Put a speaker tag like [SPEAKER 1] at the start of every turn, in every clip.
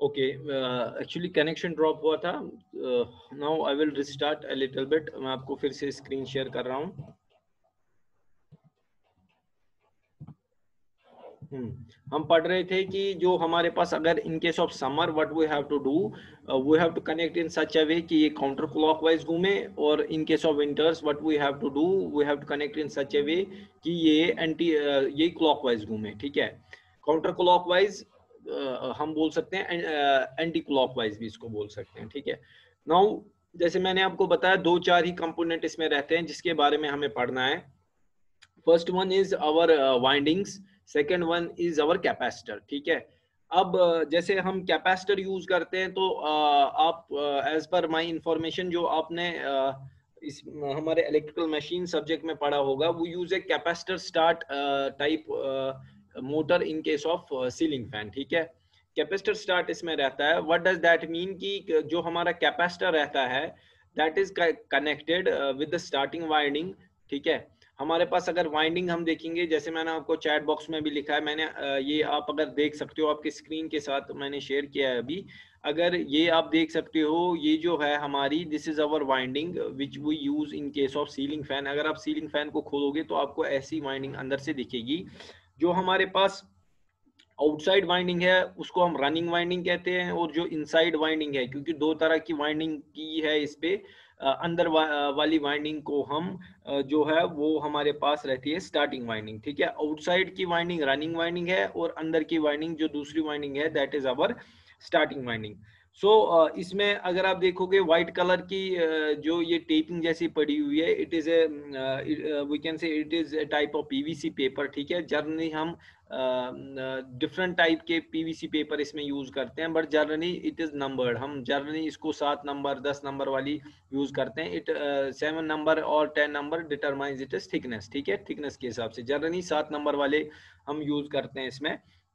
[SPEAKER 1] Okay, actually connection drop हुआ था। Now I will restart a little bit. मैं आपको फिर से स्क्रीन शेयर कर रहा हूँ। हम पढ़ रहे थे कि जो हमारे पास अगर in case of summer what we have to do, we have to connect in such a way कि ये काउंटर क्लॉकवाइज घूमे, और in case of winters what we have to do, we have to connect in such a way कि ये clockwise घूमे। ठीक है, counter clockwise हम बोल सकते हैं, एंटी क्लॉकवाइज भी इसको बोल सकते हैं। ठीक है, नाउ जैसे मैंने आपको बताया दो चार ही कंपोनेंट इसमें रहते हैं जिसके बारे में हमें पढ़ना है। First one is our windings, second one is our capacitor. ठीक है, अब जैसे हम कैपेसिटर यूज करते हैं तो आप एज पर माय इंफॉर्मेशन जो आपने इस हमारे इलेक्ट्रिकल मशीन सब्जेक्ट में पढ़ा होगा, वो use a capacitor start type motor in case of ceiling fan. ठीक है, कैपेसिटर स्टार्ट इसमें रहता है। व्हाट डज दैट मीन कि जो हमारा कैपेसिटर रहता है that is connected with the starting winding. ठीक है, हमारे पास अगर वाइंडिंग हम देखेंगे, जैसे मैंने आपको चैट बॉक्स में भी लिखा है, मैंने ये आप अगर देख सकते हो आपके स्क्रीन के साथ मैंने शेयर किया है अभी। अगर ये आप देख सकते हो, ये जो है हमारी this is our winding which we use in case of ceiling fan. अगर आप सीलिंग फैन को खोलोगे तो आपको ऐसी वाइंडिंग अंदर से दिखेगी। जो हमारे पास आउटसाइड वाइंडिंग है उसको हम रनिंग वाइंडिंग कहते हैं, और जो इनसाइड वाइंडिंग है, क्योंकि दो तरह की वाइंडिंग की है इस पे, अंदर वाली वाइंडिंग को हम जो है वो हमारे पास रहती है स्टार्टिंग वाइंडिंग। ठीक है, आउटसाइड की वाइंडिंग रनिंग वाइंडिंग है, और अंदर की वाइंडिंग जो दूसरी वाइंडिंग है that is our starting winding. So इसमें अगर आप देखोगे व्हाइट कलर की जो ये टेपिंग जैसी पड़ी हुई है, it is a we can say it is a type of PVC paper. ठीक है, जनरली हम डिफरेंट टाइप के पीवीसी पेपर इसमें यूज करते हैं, but generally it is numbered. हम जनरली इसको 7 नंबर 10 नंबर वाली यूज करते हैं। इट 7 नंबर और 10 number determines it is thickness. ठीक है, थिकनेस के हिसाब से जनरली 7 नंबर वाले हम यूज करते हैं इसमें।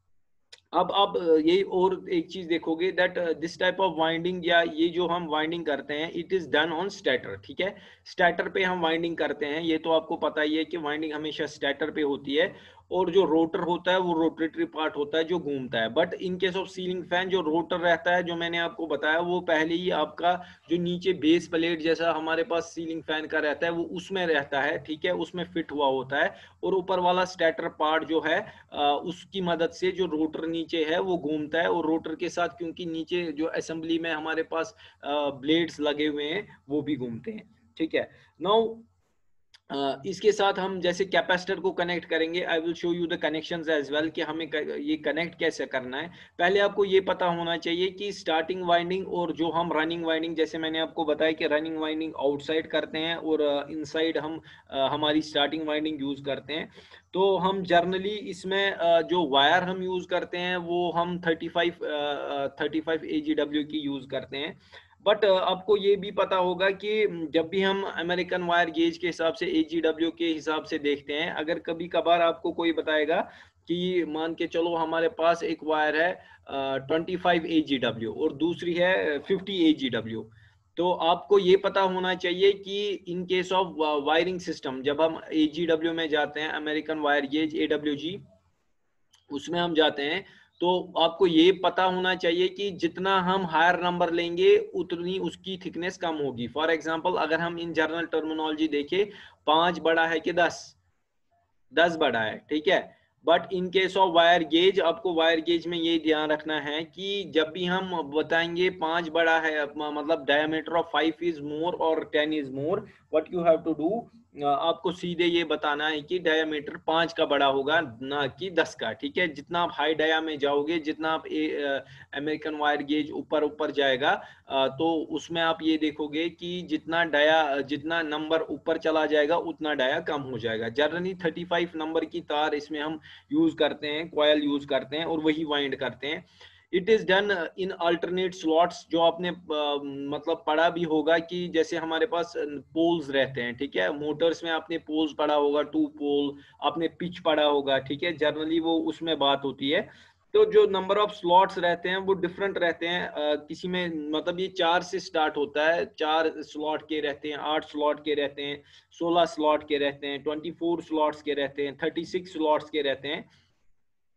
[SPEAKER 1] अब आप ये और एक चीज देखोगे that this type of winding, या ये जो हम वाइंडिंग करते हैं it is done on stator. ठीक है, स्टैटर पे हम वाइंडिंग करते हैं, ये तो आपको पता ही है कि वाइंडिंग हमेशा स्टैटर पे होती है, और जो रोटर होता है वो रोटेटरी पार्ट होता है जो घूमता है। But in case of ceiling fan जो रोटर रहता है, जो मैंने आपको बताया, वो पहले ही आपका जो नीचे बेस प्लेट जैसा हमारे पास सीलिंग फैन का रहता है वो उसमें रहता है। ठीक है, उसमें फिट हुआ होता है, और ऊपर वाला स्टैटर पार्ट जो है उसकी मदद से जो रोटर नीचे है वो घूमता है, और रोटर के साथ क्योंकि नीचे जो असेंबली में हमारे पास ब्लेड्स लगे हुए हैं वो भी घूमते हैं। ठीक है, नाउ इसके साथ हम जैसे कैपेसिटर को कनेक्ट करेंगे, I will show you the connections as well कि हमें ये कनेक्ट कैसे करना है। पहले आपको ये पता होना चाहिए कि स्टार्टिंग वाइंडिंग और जो हम रनिंग वाइंडिंग, जैसे मैंने आपको बताया कि रनिंग वाइंडिंग आउटसाइड करते हैं और इनसाइड हम हमारी स्टार्टिंग वाइंडिंग यूज करते हैं। तो हम जर्नली इसमें जो वायर हम यूज करते हैं वो हम 35 AGW की यूज करते हैं। बट आपको ये भी पता होगा कि जब भी हम अमेरिकन वायर गेज के हिसाब से AGW के हिसाब से देखते हैं, अगर कभी कभार आपको कोई बताएगा कि मान के चलो हमारे पास एक वायर है 25 AGW और दूसरी है 50 AGW, तो आपको ये पता होना चाहिए कि in case of wiring system जब हम AGW में जाते हैं, अमेरिकन वायर गेज AWG, उसमें हम जाते हैं, तो आपको ये पता होना चाहिए कि जितना हम हायर नंबर लेंगे उतनी उसकी थिकनेस कम होगी। फॉर एग्जांपल अगर हम इन जनरल टर्मिनोलॉजी देखें, 5 बड़ा है कि 10 बड़ा है। ठीक है, but in case of wire gauge आपको वायर गेज में ये ध्यान रखना है कि जब भी हम बताएंगे 5 बड़ा है, मतलब डायमीटर ऑफ 5 इज मोर और 10 is more, what you have to do, आपको सीधे ये बताना है कि डायमीटर 5 का बड़ा होगा ना कि 10 का। ठीक है, जितना आप हाई डाया में जाओगे, जितना आप अमेरिकन वायर गेज ऊपर ऊपर जाएगा, तो उसमें आप ये देखोगे कि जितना नंबर ऊपर चला जाएगा उतना डाया कम हो जाएगा। जनरली 35 नंबर की तार इसमें हम यूज करते हैं, कॉयल यूज करते हैं और वही वाइंड करते हैं। It is done in alternate slots, जो आपने मतलब पढ़ा भी होगा कि जैसे हमारे पास पोल्स रहते हैं। ठीक है, मोटर्स में आपने पोल्स पढ़ा होगा, 2 पोल, आपने पिच पढ़ा होगा। ठीक है, जनरली वो उसमें बात होती है। तो जो नंबर ऑफ स्लॉट्स रहते हैं वो डिफरेंट रहते हैं, किसी में मतलब ये 4 से स्टार्ट होता है, 4 स्लॉट के रहते हैं, 8 स्लॉट के रहते हैं, 16 स्लॉट के रहते हैं, 24 स्लॉट्स के रहते हैं, 36 स्लॉट्स के रहते हैं।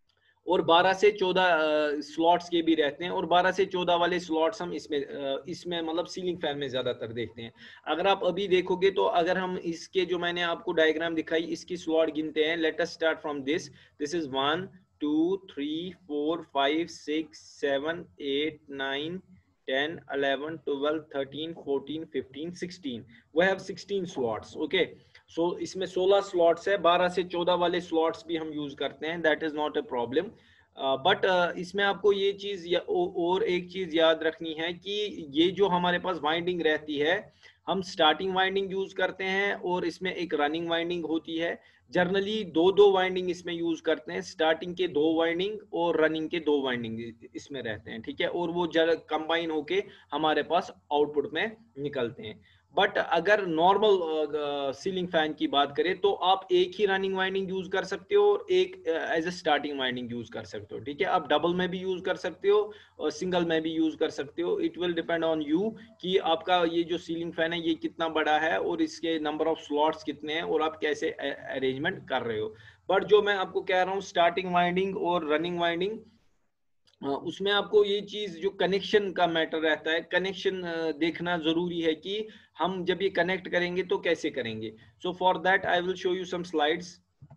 [SPEAKER 1] और 12 से 14 स्लॉट्स के भी रहते हैं, और 12 से 14 वाले स्लॉट्स हम इसमें मतलब सीलिंग फैन में ज्यादातर देखते हैं। अगर आप अभी देखोगे तो अगर हम इसके जो मैंने आपको डायग्राम दिखाई इसकी स्लॉट गिनते हैं, let us start from this is 1 2 3 4 5 6 7 8 9 10 11 12 13 14 15 16, we have 16 slots, okay। So इसमें 16 स्लॉट्स है, 12 से 14 वाले स्लॉट्स भी हम यूज करते हैं, that is not a problem. But इसमें आपको ये चीज और एक चीज याद रखनी है कि ये जो हमारे पास वाइंडिंग रहती है, हम स्टार्टिंग वाइंडिंग यूज करते हैं और इसमें एक रनिंग वाइंडिंग होती है। जनरली दो वाइंडिंग इसमें यूज करते हैं, स्टार्टिंग के 2 वाइंडिंग और रनिंग के 2 वाइंडिंग इसमें रहते हैं, ठीक है, और वो कंबाइन होके हमारे पास आउटपुट में निकलते हैं। बट अगर नॉर्मल सीलिंग फैन की बात करें तो आप एक ही रनिंग वाइंडिंग यूज कर सकते हो और एक as a starting winding use कर सकते हो, ठीक है। आप डबल में भी यूज कर सकते हो और सिंगल में भी यूज कर सकते हो, it will depend on you कि आपका ये जो सीलिंग फैन है ये कितना बड़ा है और इसके नंबर ऑफ स्लॉट्स कितने हैं और आप कैसे अरेंजमेंट कर रहे हो। बट जो मैं आपको कह रहा हूँ स्टार्टिंग वाइंडिंग और रनिंग वाइंडिंग, उसमें आपको ये चीज जो कनेक्शन का मैटर रहता है, कनेक्शन देखना जरूरी है कि हम जब ये कनेक्ट करेंगे तो कैसे करेंगे। So for that I will show you some slides.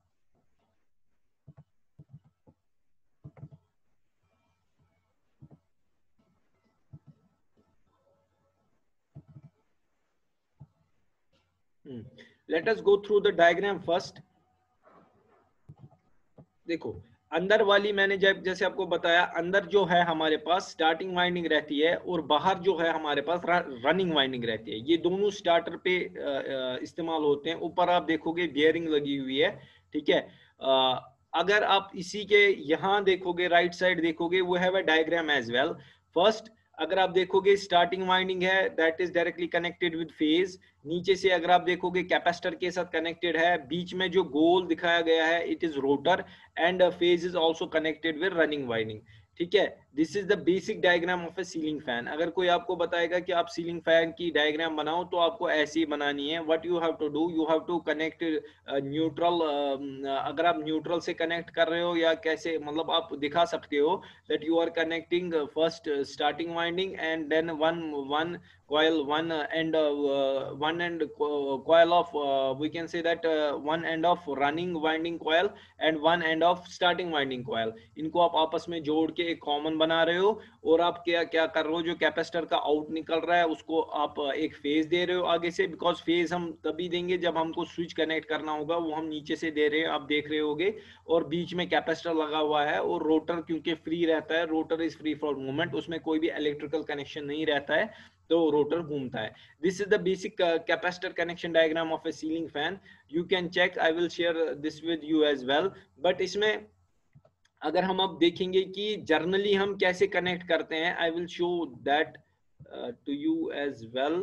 [SPEAKER 1] Let us go through the diagram first. देखो अंदर वाली मैंने जब जैसे आपको बताया, अंदर जो है हमारे पास स्टार्टिंग वाइंडिंग रहती है और बाहर जो है हमारे पास रनिंग वाइंडिंग रहती है। ये दोनों स्टार्टर पे इस्तेमाल होते हैं। ऊपर आप देखोगे बियरिंग लगी हुई है, ठीक है। अगर आप इसी के यहाँ देखोगे, राइट साइड देखोगे, वो have a diagram as well. First अगर आप देखोगे स्टार्टिंग वाइंडिंग है, that is directly connected with phase. नीचे से अगर आप देखोगे कैपेसिटर के साथ कनेक्टेड है। बीच में जो गोल दिखाया गया है it is rotor and phase is also connected with running winding, ठीक है। This is the basic diagram of a ceiling fan. अगर कोई आपको बताएगा कि आप सीलिंग फैन की डायग्राम बनाओ तो आपको ऐसे ही बनानी है। What you have to do, you have to connect neutral. अगर आप न्यूट्रल से कनेक्ट कर रहे हो या कैसे, मतलब आप दिखा सकते हो that you are connecting first starting winding and then one coil, one end coil of we can say that one end of running winding coil and one end of starting winding coil, इनको आप आपस में जोड़ के एक common बना रहे हो। और आप क्या क्या कर रहे हो, जो कैपेसिटर का आउट निकल रहा है उसको आप एक फेज दे रहे हो आगे से, बिकॉज फेज हम तभी देंगे जब हमको स्विच कनेक्ट करना होगा, वो हम नीचे से दे रहे हैं, आप देख रहे होगे। और बीच में कैपेसिटर लगा हुआ है और रोटर क्योंकि फ्री रहता है, rotor is free for movement, उसमें कोई भी इलेक्ट्रिकल कनेक्शन नहीं रहता है, तो रोटर घूमता है। This is the basic capacitor connection diagram of a ceiling fan. You can check, I will share this with you as well. But इसमें अगर हम अब देखेंगे कि जर्नली हम कैसे कनेक्ट करते हैं, I will show that to you as well.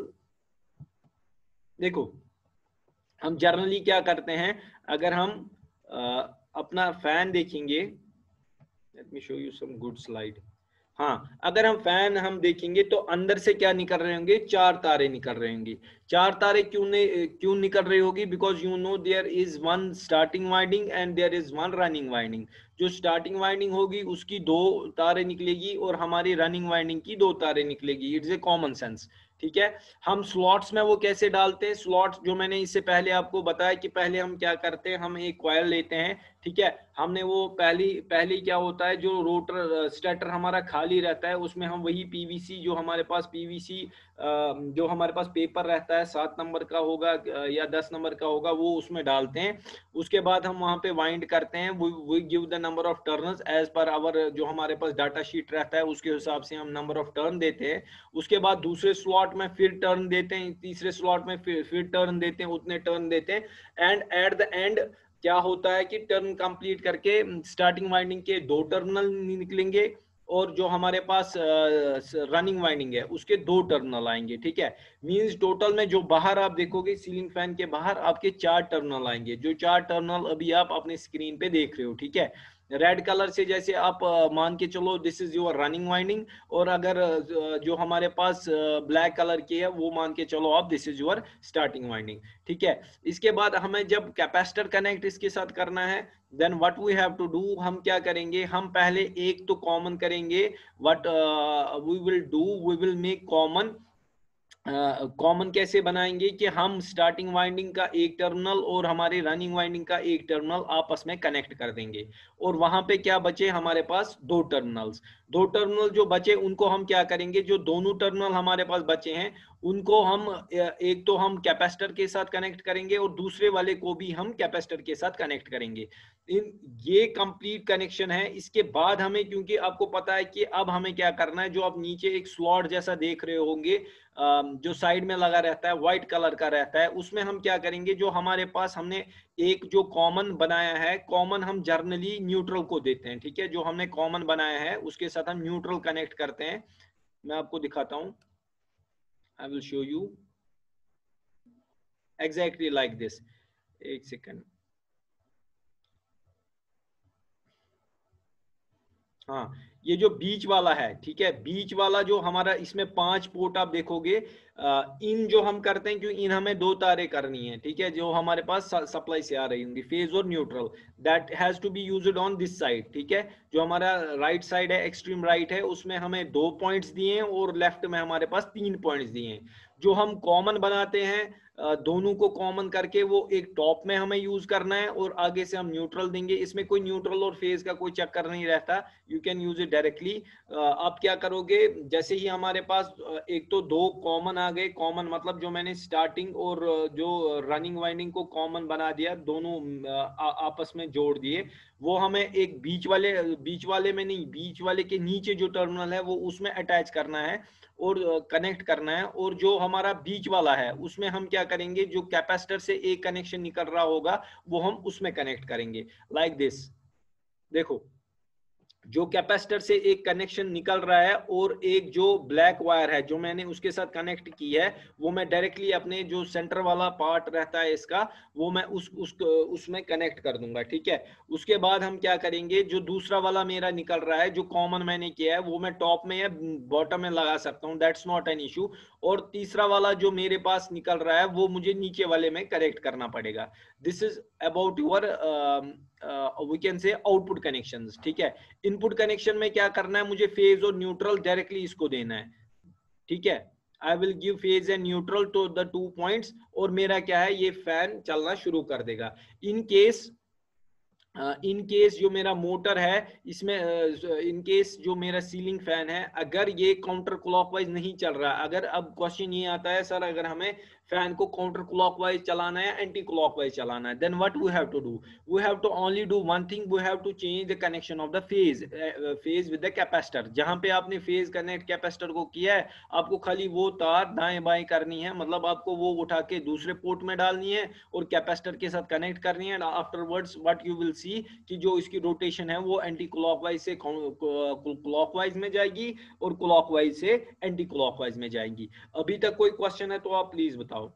[SPEAKER 1] देखो हम जर्नली क्या करते हैं, अगर हम अपना फैन देखेंगे, let me show you some good slide. हाँ, अगर हम फैन हम देखेंगे तो अंदर से क्या निकल रहे होंगे, 4 तारे निकल रहे होंगे। 4 तारे क्यों निकल रही होगी, because you know there is one starting winding and there is one running winding. जो स्टार्टिंग वाइंडिंग होगी उसकी 2 तारे निकलेगी और हमारी रनिंग वाइंडिंग की 2 तारे निकलेगी। इट्स ए कॉमन सेंस, ठीक है। हम स्लॉट्स में वो कैसे डालते हैं, स्लॉट्स जो मैंने इससे पहले आपको बताया कि पहले हम क्या करते हैं, हम एक कॉइल लेते हैं, ठीक है। हमने वो पहली क्या होता है, जो रोटर स्टेटर हमारा खाली रहता है उसमें हम वही पीवीसी, जो हमारे पास पीवीसी जो हमारे पास पेपर रहता है 7 नंबर का होगा या 10 नंबर का होगा, वो उसमें डालते हैं। उसके बाद हम वहां पे वाइंड करते हैं, we give the number of turns as per hour, जो हमारे पास डाटा शीट रहता है उसके हिसाब से हम नंबर ऑफ टर्न देते हैं। उसके बाद दूसरे स्लॉट में फिर टर्न देते हैं, तीसरे स्लॉट में फिर टर्न देते हैं, उतने टर्न देते हैं। एंड एट द एंड क्या होता है कि टर्न कंप्लीट करके स्टार्टिंग वाइंडिंग के 2 टर्मिनल निकलेंगे और जो हमारे पास रनिंग वाइंडिंग है उसके 2 टर्मिनल आएंगे, ठीक है। मींस टोटल में जो बाहर आप देखोगे सीलिंग फैन के बाहर आपके 4 टर्मिनल आएंगे, जो 4 टर्मिनल अभी आप अपने स्क्रीन पे देख रहे हो, ठीक है। रेड कलर से जैसे आप मान के चलो this is your running winding, और अगर जो हमारे पास ब्लैक कलर की है वो मान के चलो आप this is your starting winding. ठीक है, इसके बाद हमें जब कैपेसिटर कनेक्ट इसके साथ करना है, then what we have to do, हम क्या करेंगे, हम पहले एक तो कॉमन करेंगे, what we will do, we will make common. Common कैसे बनाएंगे कि हम स्टार्टिंग वाइंडिंग का एक टर्मिनल और हमारे रनिंग वाइंडिंग का एक टर्मिनल आपस में कनेक्ट कर देंगे, और वहां पे क्या बचे हमारे पास दो टर्मिनल्स। दो टर्मिनल जो बचे उनको हम क्या करेंगे, जो दोनों टर्मिनल हमारे पास बचे हैं उनको हम एक तो हम कैपेसिटर के साथ कनेक्ट करेंगे और दूसरे वाले को भी हम कैपेसिटर के साथ कनेक्ट करेंगे। ये कंप्लीट कनेक्शन है। इसके बाद हमें, क्योंकि आपको पता है कि अब हमें क्या करना है, जो आप नीचे एक स्लॉट जैसा देख रहे होंगे जो साइड में लगा रहता है व्हाइट कलर का रहता है, उसमें हम क्या करेंगे, जो हमारे पास हमने एक जो कॉमन बनाया है, कॉमन हम जर्नली न्यूट्रल को देते हैं। ठीक है, जो हमने कॉमन बनाया है उसके साथ हम न्यूट्रल कनेक्ट करते हैं। मैं आपको दिखाता हूं, I will show you exactly like this. एक सेकेंड, हाँ, ये जो बीच वाला है, ठीक है, बीच वाला जो हमारा, इसमें 5 पोर्ट आप देखोगे। इन जो हम करते हैं, क्योंकि इन हमें 2 तारें करनी है, ठीक है, जो हमारे पास सप्लाई से आ रही होंगी, फेज और neutral, that has to be used on this side. ठीक है, जो हमारा राइट साइड है, एक्सट्रीम राइट है, उसमें हमें 2 पॉइंट्स दिए हैं और लेफ्ट में हमारे पास 3 पॉइंट्स दिए हैं। जो हम कॉमन बनाते हैं, दोनों को कॉमन करके वो एक टॉप में हमें यूज करना है और आगे से हम न्यूट्रल देंगे। इसमें कोई न्यूट्रल और फेज का कोई चक्कर नहीं रहता, you can use it directly. आप क्या करोगे, जैसे ही हमारे पास एक तो 2 कॉमन आ गए, कॉमन मतलब जो मैंने स्टार्टिंग और जो रनिंग वाइंडिंग को कॉमन बना दिया, दोनों आपस में जोड़ दिए, वो हमें एक बीच वाले में नहीं, बीच वाले के नीचे जो टर्मिनल है वो उसमें अटैच करना है और कनेक्ट करना है। और जो हमारा बीच वाला है उसमें हम क्या करेंगे, जो कैपेसिटर से एक कनेक्शन निकल रहा होगा वो हम उसमें कनेक्ट करेंगे, लाइक दिस। देखो, जो कैपेसिटर से एक कनेक्शन निकल रहा है और एक जो ब्लैक वायर है जो मैंने उसके साथ कनेक्ट की है, वो मैं डायरेक्टली अपने जो सेंटर वाला पार्ट रहता है इसका, वो मैं उसमें कनेक्ट कर दूंगा। ठीक है, उसके बाद हम क्या करेंगे, जो दूसरा वाला मेरा निकल रहा है, जो कॉमन मैंने किया है, वो मैं टॉप में या बॉटम में लगा सकता हूँ, दैट्स नॉट एन इशू। और तीसरा वाला जो मेरे पास निकल रहा है वो मुझे नीचे वाले में कनेक्ट करना पड़ेगा। This is about your we can say output connections. ठीक है, इनपुट कनेक्शन में क्या करना है, मुझे फेज और न्यूट्रल डायरेक्टली इसको देना है। ठीक है, I will give phase and neutral to the 2 points, और मेरा क्या है, ये फैन चलना शुरू कर देगा। इन केस जो मेरा मोटर है इसमें, इन केस जो मेरा सीलिंग फैन है, अगर ये काउंटर क्लॉकवाइज नहीं चल रहा, अगर अब क्वेश्चन ये आता है सर अगर हमें फैन को काउंटर क्लॉकवाइज चलाना है या एंटी क्लॉकवाइज चलाना है, then what we have to do, we have to only do one thing, we have to change the connection of the phase with the capacitor. जहां पे आपने फेज कनेक्ट कैपेसिटर को किया है, आपको खाली वो तार दाएं बाएं करनी है, मतलब आपको वो उठा के दूसरे पोर्ट में डालनी है और कैपेसिटर के साथ कनेक्ट करनी है। Afterwards what you will see कि जो इसकी रोटेशन है वो एंटी क्लॉकवाइज से क्लॉकवाइज में जाएगी और क्लॉकवाइज से एंटी क्लॉकवाइज में जाएगी। अभी तक कोई क्वेश्चन है तो आप प्लीज बताओ।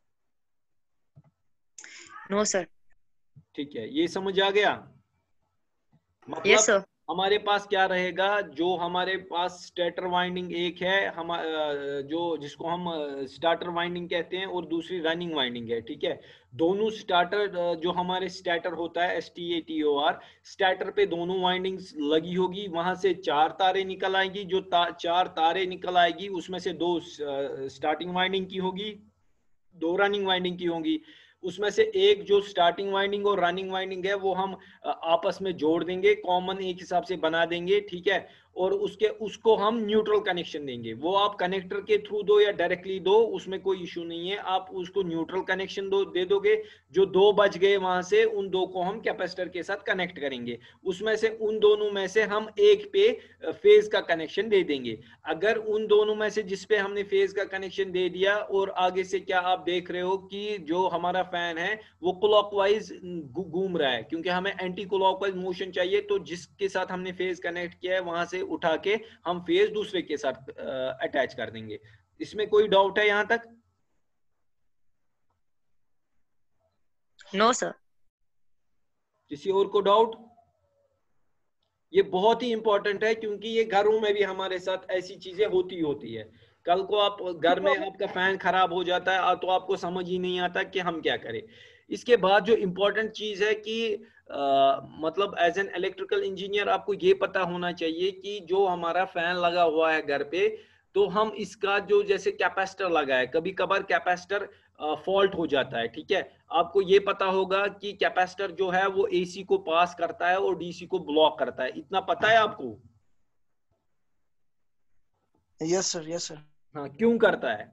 [SPEAKER 2] No sir. ठीक
[SPEAKER 1] है, ये समझ आ गया? मतलब
[SPEAKER 2] yes,
[SPEAKER 1] हमारे पास क्या रहेगा, जो हमारे पास स्टार्टर वाइंडिंग एक है, हम जो जिसको हम स्टार्टर वाइंडिंग कहते हैं, और दूसरी रनिंग वाइंडिंग है। ठीक है, दोनों स्टार्टर, जो हमारे स्टार्टर होता है STATOR, स्टार्टर पे दोनों वाइंडिंग्स लगी होगी, वहां से 4 तारे निकल आएगी, जो 4 तारे निकल आएगी उसमें से 2 स्टार्टिंग वाइंडिंग की होगी, 2 रनिंग वाइंडिंग की होंगी। उसमें से एक जो स्टार्टिंग वाइंडिंग और रनिंग वाइंडिंग है वो हम आपस में जोड़ देंगे, कॉमन एक हिसाब से बना देंगे। ठीक है, और उसको हम न्यूट्रल कनेक्शन देंगे। वो आप कनेक्टर के थ्रू दो या डायरेक्टली दो, उसमें कोई इशू नहीं है, आप उसको न्यूट्रल कनेक्शन दे दोगे। जो 2 बच गए वहां से, उन 2 को हम कैपेसिटर के साथ कनेक्ट करेंगे। उसमें से उन दोनों में से हम एक पे फेज का कनेक्शन दे देंगे। अगर उन दोनों में से जिस पे हमने फेज का कनेक्शन दे दिया और आगे से क्या आप देख रहे हो कि जो हमारा फैन है वो क्लॉकवाइज घूम रहा है, क्योंकि हमें एंटी क्लॉकवाइज मोशन चाहिए, तो जिसके साथ हमने फेज कनेक्ट किया है वहां से उठा के हम फेज दूसरे के साथ अटैच कर देंगे। इसमें कोई डाउट है यहां तक?
[SPEAKER 2] No sir.
[SPEAKER 1] किसी और को डाउट? ये बहुत ही इंपॉर्टेंट है, क्योंकि ये घरों में भी हमारे साथ ऐसी चीजें होती है। कल को आप घर में आपका फैन खराब हो जाता है तो आपको समझ ही नहीं आता कि हम क्या करें। इसके बाद जो इम्पोर्टेंट चीज है कि मतलब एज एन इलेक्ट्रिकल इंजीनियर आपको ये पता होना चाहिए कि जो हमारा फैन लगा हुआ है घर पे, तो हम इसका जो जैसे कैपेसिटर लगा है, कभी कभार कैपेसिटर फॉल्ट हो जाता है, ठीक है। आपको ये पता होगा कि कैपेसिटर जो है वो एसी को पास करता है और डीसी को ब्लॉक करता है, इतना पता है आपको?
[SPEAKER 3] Yes sir, yes sir.
[SPEAKER 1] हाँ, क्यों करता है?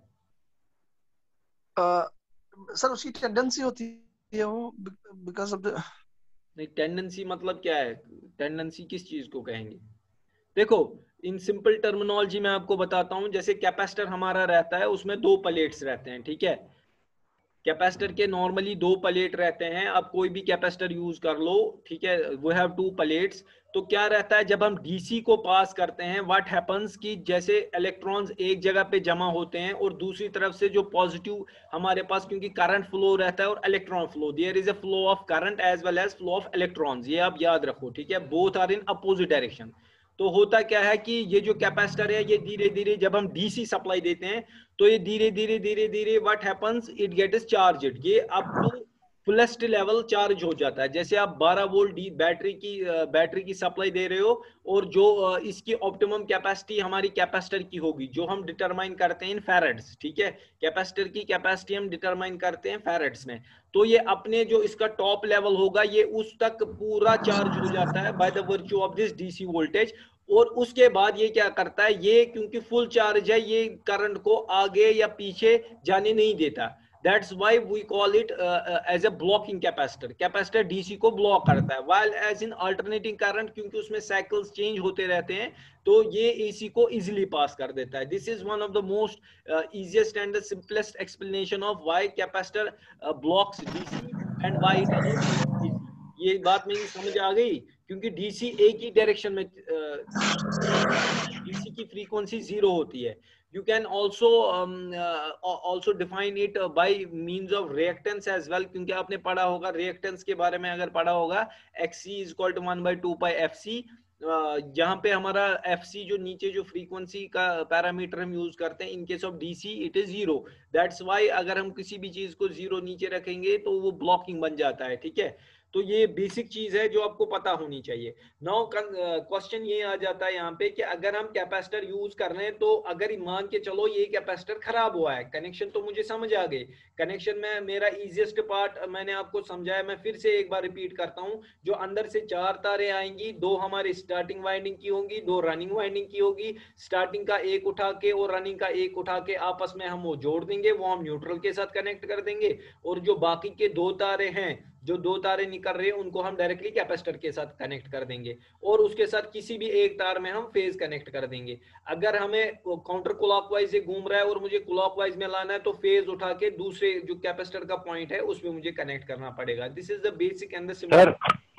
[SPEAKER 3] सर उसकी टेंडेंसी होती है वो, बिकॉज ऑफ द।
[SPEAKER 1] नहीं, टेंडेंसी मतलब क्या है? टेंडेंसी किस चीज को कहेंगे? देखो, इन सिंपल टर्मिनोलॉजी में आपको बताता हूं। जैसे कैपेसिटर हमारा रहता है, उसमें दो प्लेट्स रहते हैं, ठीक है। कैपेसिटर के नॉर्मली दो प्लेट रहते हैं, आप कोई भी कैपेसिटर यूज कर लो, ठीक है, वो हैव टू प्लेट्स। तो क्या रहता है, जब हम डीसी को पास करते हैं, व्हाट हैपेंस कि जैसे इलेक्ट्रॉन्स एक जगह पे जमा होते हैं और दूसरी तरफ से जो पॉजिटिव हमारे पास, क्योंकि करंट फ्लो रहता है और electron flow, there is a flow of current as well as flow of electrons, ये आप याद रखो, ठीक है, both are in opposite direction. तो होता क्या है कि ये जो कैपेसिटर है, ये धीरे धीरे जब हम डीसी सप्लाई देते हैं, तो ये धीरे धीरे धीरे धीरे what happens, it gets charged, ये up to fullest level charge हो जाता है। जैसे आप 12 वोल्ट बैटरी की सप्लाई दे रहे हो, और जो इसकी ऑप्टिमम कैपेसिटी हमारी कैपेसिटर की होगी, जो हम डिटरमाइन करते हैं इन फैरेड्स, ठीक है, कैपेसिटर की कैपेसिटी हम डिटरमाइन करते हैं फैरेड्स में। तो ये अपने जो इसका टॉप लेवल होगा, ये उस तक पूरा चार्ज हो जाता है by the virtue of this DC voltage. और उसके बाद ये क्या करता है, ये क्योंकि फुल चार्ज है, ये करंट को आगे या पीछे जाने नहीं देता। That's why we call it as a blocking capacitor. Capacitor DC को ब्लॉक करता है, while as in alternating current, क्योंकि उसमें साइकिल्स चेंज होते रहते हैं, तो ये एसी को इजीली पास कर देता है। This is one of the most easiest and the simplest explanation of why capacitor blocks DC and why it allows AC. ये बात मेरी समझ आ गई? क्योंकि डीसी एक ही डायरेक्शन में डीसी की फ्रीक्वेंसी 0 होती है। You can also define it by means of reactance as well, क्योंकि आपने पढ़ा होगा रिएक्टेंस के बारे में, अगर पढ़ा होगा XC is equal to 1/2 pi FC, जहां पे हमारा FC जो नीचे जो फ्रीक्वेंसी का पैरामीटर हम यूज करते हैं, in case of DC it is 0। That's why अगर हम किसी भी चीज को 0 नीचे रखेंगे तो वो ब्लॉकिंग बन जाता है, ठीक है। तो ये बेसिक चीज है जो आपको पता होनी चाहिए। नाउ क्वेश्चन ये आ जाता है यहाँ पे कि अगर हम कैपेसिटर यूज कर रहे हैं, तो अगर मान के चलो ये कैपेसिटर खराब हुआ है, कनेक्शन तो मुझे समझ आ गए, कनेक्शन में मेरा इजीएस्ट पार्ट मैंने आपको समझाया, मैं फिर से एक बार रिपीट करता हूँ। जो अंदर से 4 तारे आएंगी, 2 हमारी स्टार्टिंग वाइंडिंग की होंगी, 2 रनिंग वाइंडिंग की होगी। स्टार्टिंग का एक उठा के और रनिंग का एक उठा के आपस में हम वो जोड़ देंगे, वो हम न्यूट्रल के साथ कनेक्ट कर देंगे। और जो बाकी के 2 तारे हैं, जो 2 तारे निकल रहे हैं, उनको हम डायरेक्टली कैपेसिटर के साथ कनेक्ट कर देंगे, और उसके साथ किसी भी एक तार में हम फेज कनेक्ट कर देंगे। अगर हमें काउंटर क्लॉकवाइज से घूम रहा है और मुझे क्लॉकवाइज में लाना है, तो फेज उठा के दूसरे जो कैपेसिटर का पॉइंट है उसमें मुझे कनेक्ट करना पड़ेगा। This is the basic and the simple.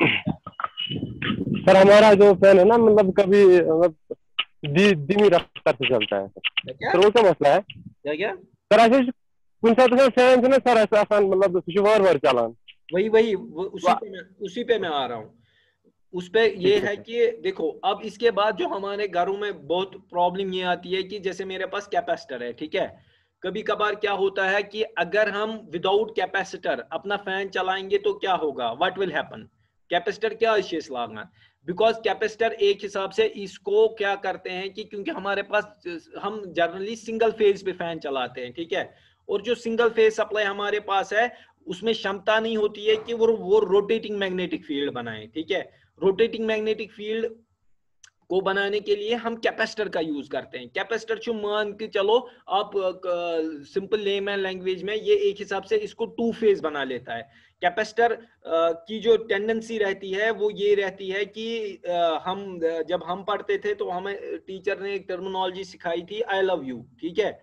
[SPEAKER 4] Sir हमारा जो फैन है ना, मतलब कभी धीमी रफ्तार से चलता है सर, वो क्या मसला है?
[SPEAKER 1] क्या
[SPEAKER 4] सर ऐसे कुछ फैन से ना सर, ऐसा आसान मतलब वार चलान
[SPEAKER 1] वही उसी पे मैं आ रहा हूँ। उस पे ये है कि देखो, अब इसके बाद जो हमारे घरों में बहुत प्रॉब्लम ये आती है कि जैसे मेरे पास कैपेसिटर है, ठीक है, कभी कभार क्या होता है कि अगर हम विदाउट कैपेसिटर अपना फैन चलाएंगे तो क्या होगा, व्हाट विल हैपन, कैपेसिटर क्या विशेष लागना, बिकॉज कैपेसिटर एक हिसाब से इसको क्या करते हैं कि क्योंकि हमारे पास हम जनरली सिंगल फेज पे फैन चलाते हैं, ठीक है, और जो सिंगल फेज सप्लाई हमारे पास है उसमें क्षमता नहीं होती है कि वो रोटेटिंग मैग्नेटिक फील्ड बनाए, ठीक है। रोटेटिंग मैग्नेटिक फील्ड को बनाने के लिए हम कैपेसिटर का यूज करते हैं। कैपेसिटर जो मान के चलो आप सिंपल लेमैन लैंग्वेज में, ये एक हिसाब से इसको 2 फेज बना लेता है। कैपेसिटर की जो टेंडेंसी रहती है वो ये रहती है कि हम जब हम पढ़ते थे तो हमें टीचर ने एक टर्मिनोलॉजी सिखाई थी, आई लव यू, ठीक है।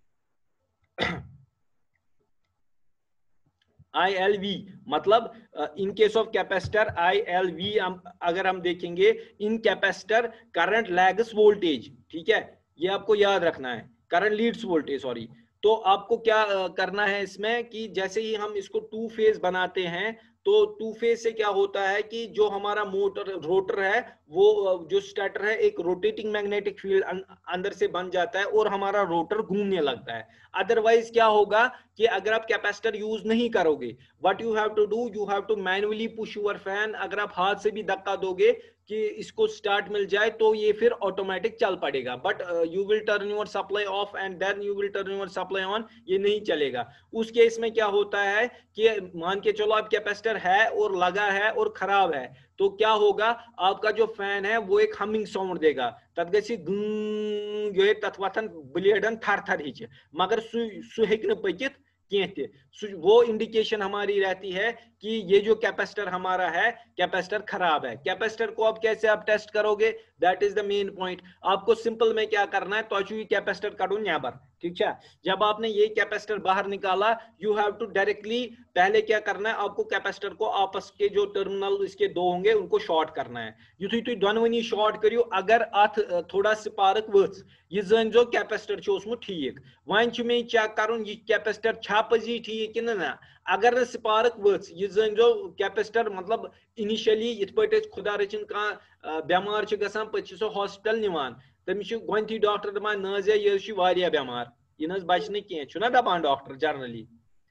[SPEAKER 1] ILV मतलब in case of capacitor ILV अगर हम देखेंगे, in capacitor current lags voltage, ठीक है, ये आपको याद रखना है, करंट लीड्स वोल्टेज, सॉरी। तो आपको क्या करना है इसमें कि जैसे ही हम इसको 2 फेज बनाते हैं, तो तो टू फेज से क्या होता है कि जो हमारा मोटर रोटर है वो जो स्टार्टर है एक रोटेटिंग मैग्नेटिक फील्ड अंदर से बन जाता है और हमारा रोटर घूमने लगता है। अदरवाइज क्या होगा कि अगर आप कैपेसिटर यूज नहीं करोगे, what you have to do, you have to manually push your fan. अगर आप हाथ से भी धक्का दोगे कि इसको स्टार्ट मिल जाए तो ये फिर ऑटोमेटिक चल पड़ेगा, but you will turn your supply off and then you will turn your supply on, ये नहीं चलेगा। उस केस में क्या होता है कि मान के चलो आप कैपेसिटर है और लगा है और खराब है, तो क्या होगा, आपका जो फैन है वो एक हमिंग साउंड देगा, तथ गसी जो है तथ वथन ब्लेडन थर थर हिच, मगर सु हेक न पकित किए, वो इंडिकेशन हमारी रहती है कि ये जो कैपेसिटर हमारा है कैपेसिटर खराब है। कैपेसिटर को अब कैसे आप टेस्ट करोगे, that is the main point. आपको सिंपल में क्या करना है, तो ये कैपेसिटर काटो नेबर, ठीक है। जब आपने ये कैपेसिटर बाहर निकाला, यू हैव टू डायरेक्टली पहले क्या करना है, आपको कैपेसिटर को आपस के जो टर्मिनल इसके दो होंगे उनको शॉर्ट करना है। युथुई तुई दोनवनी शॉर्ट करियो, अगर अथ थोड़ा स्पार्क वच ये जन जो कैपेसिटर छ ओसमुत ठीक, वन छ में चेक करन ये कैपेसिटर छा पजी ठीक कि ना। अगर स्पार्क वच ये जन जो कैपेसिटर मतलब इनिशियली इत पट खुदा रचिन का बेमार छ गसान पछ सो हॉस्पिटल निवान, तमिस गोथी डॉक्टर दपान नज ये वारिया बेमार, ये न बच न कह दपान doctor generally,